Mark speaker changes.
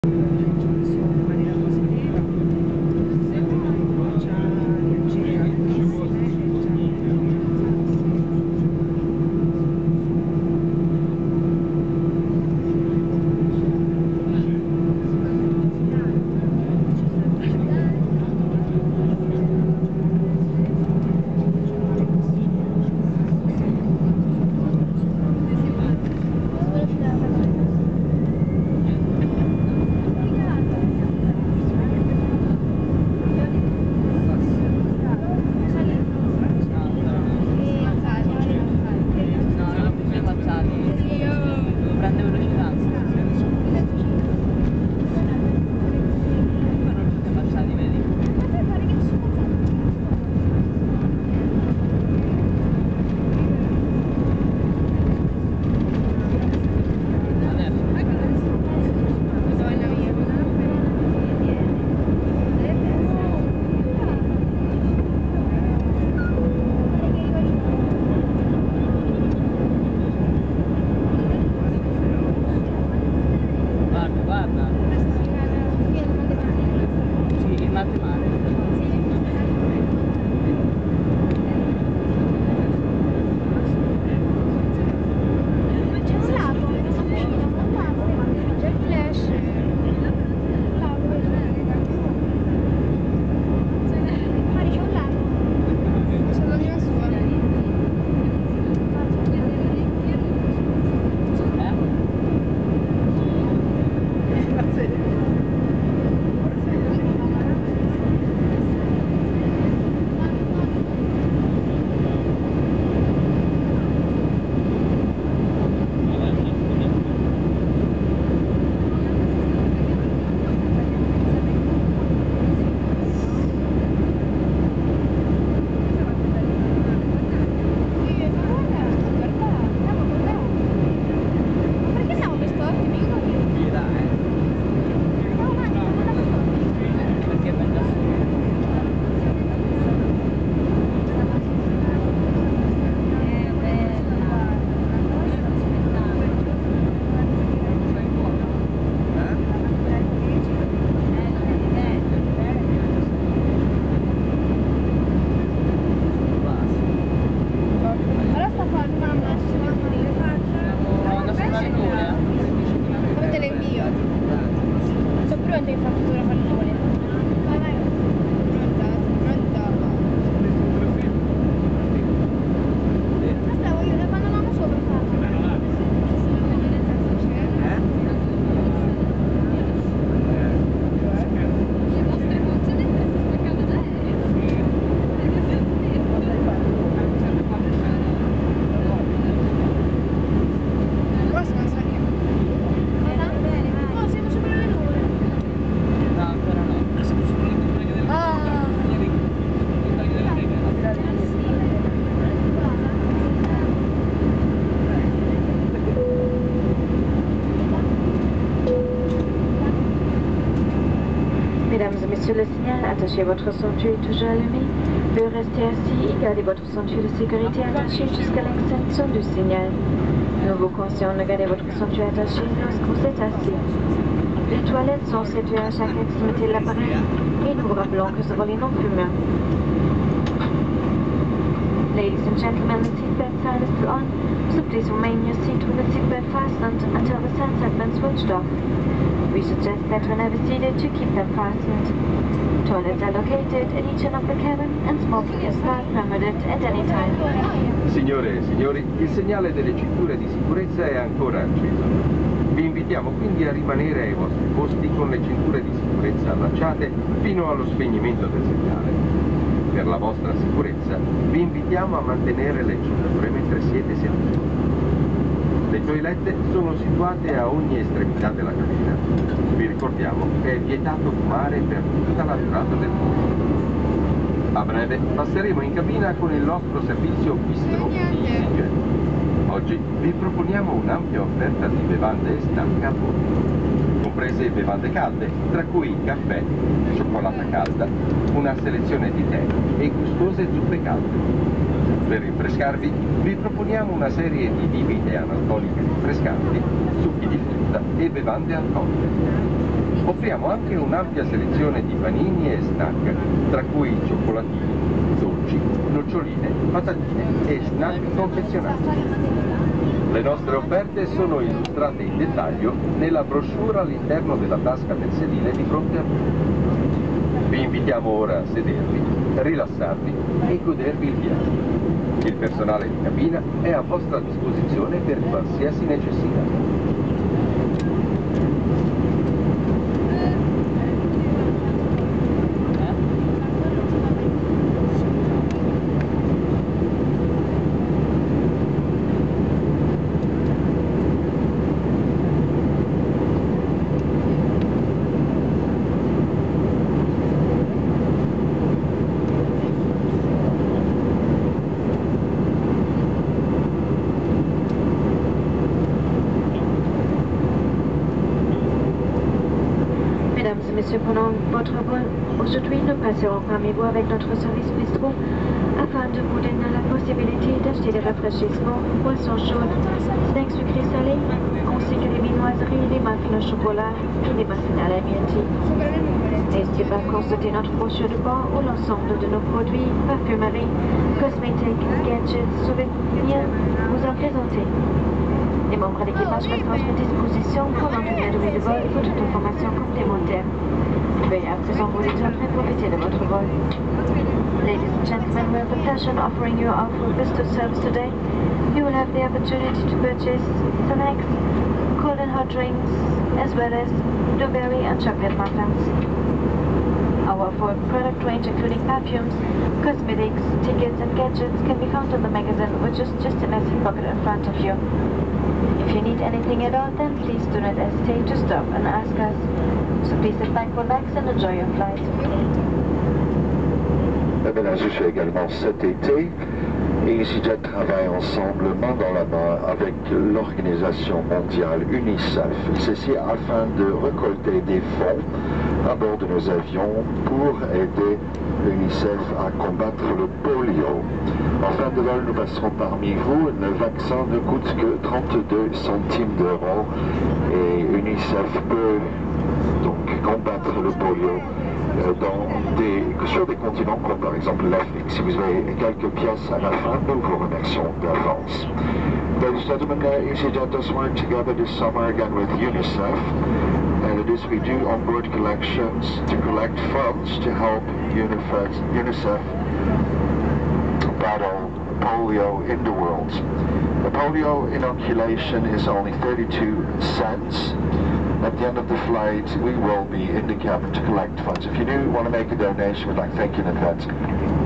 Speaker 1: Sur le signal, attachez votre ceinture toujours allumée. Veuillez rester assis et gardez votre ceinture de sécurité attachée jusqu'à l'extinction du signal. Nous vous conseillons de garder votre ceinture attachée lorsque vous êtes assis. Les toilettes sont situées à chaque extrémité de l'appareil et nous vous rappelons que ce volet non fumeur. Ladies and gentlemen, the seatbelt sign is still on, so please remain in your seat with the seatbelt fastened until the signs have been switched off. We suggest that whenever seated to keep them fastened. Toilets are located in each end of the cabin and smoking is not permitted at any time.
Speaker 2: Signore e signori, il segnale delle cinture di sicurezza è ancora acceso. Vi invitiamo quindi a rimanere ai vostri posti con le cinture di sicurezza allacciate fino allo spegnimento del segnale. Per la vostra sicurezza vi invitiamo a mantenere le cinture mentre siete seduti. Le toilette sono situate a ogni estremità della cabina. Vi ricordiamo che è vietato fumare per tutta la durata del volo. A breve passeremo in cabina con il nostro servizio bistro di EasyJet. Oggi vi proponiamo un'ampia offerta di bevande e snacch a bordo, comprese bevande calde, tra cui caffè, cioccolata calda, una selezione di tè e gustose zuppe calde. Per rinfrescarvi, vi proponiamo una serie di bibite analcoliche rinfrescanti, succhi di frutta e bevande alcoliche. Offriamo anche un'ampia selezione di panini e snack, tra cui cioccolatini, dolci, noccioline, patatine e snack confezionati. Le nostre offerte sono illustrate in dettaglio nella brochure all'interno della tasca del sedile di fronte a voi. Vi invitiamo ora a sedervi, rilassarvi e godervi il viaggio. Il personale di cabina è a vostra disposizione per qualsiasi necessità.
Speaker 1: Monsieur, pendant votre vol, aujourd'hui, nous passerons parmi vous avec notre service bistrot afin de vous donner la possibilité d'acheter des rafraîchissements, boissons chaudes, snacks sucrés salés, ainsi que des viennoiseries, des muffins au chocolat et des bassines à la myrtille. N'hésitez pas à consulter notre brochure de bord où l'ensemble de nos produits, parfumerie, cosmétiques, gadgets, souvenirs vous en présenter. Les membres d'équipage restent à votre disposition pendant toute la durée du vol pour toute information complémentaire. Veuillez à présent vous détendre et profiter de votre vol. Ladies and gentlemen, we have the pleasure of offering you our full Bristol service today. You will have the opportunity to purchase snacks, cold and hot drinks, as well as blueberry and chocolate muffins. Our full product range, including perfumes, cosmetics, tickets, and gadgets, can be found in the magazine, which is just in the seat pocket in front of you. If you need anything at all, then please do not hesitate to stop and ask us. So please sit back, relax, and enjoy your flight.
Speaker 3: Eh bien, je suis également cet été. EasyJet travaille ensemble main dans la main avec l'organisation mondiale UNICEF. Ceci afin de récolter des fonds à bord de nos avions pour aider l'UNICEF à combattre le polio. En fin de vol, nous passerons parmi vous. Le vaccin ne coûte que 32 centimes d'euros et UNICEF peut donc combattre le polio sur des continents comme par exemple l'Afrique. Si vous avez quelques pièces à la fin, nous vous remercions d'avance. Ladies and gentlemen, EasyJet does work together this summer again with UNICEF. And it is we do onboard collections to collect funds to help UNICEF battle polio in the world. The polio inoculation is only 32 cents. At the end of the flight, we will be in the cabin to collect funds. If you do want to make a donation, we'd like to thank you in advance.